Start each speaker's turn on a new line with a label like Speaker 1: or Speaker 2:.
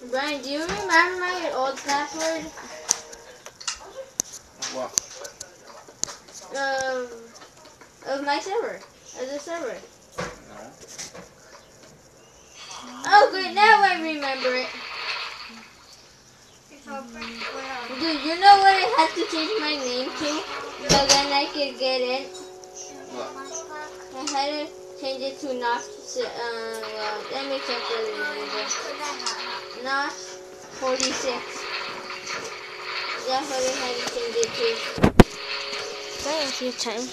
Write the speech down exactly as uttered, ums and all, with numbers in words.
Speaker 1: Brian, do you remember my old password?
Speaker 2: What?
Speaker 1: Um, of my server. Of the server.
Speaker 2: No.
Speaker 1: Oh, great. Now I remember it. Dude, you know what I had to change my name to? So then I could get in.
Speaker 2: What?
Speaker 1: I had to change it to Nosh. Uh, well, let me check the name. Nosh forty-six. That's what I had to change it to.
Speaker 3: Try a few times.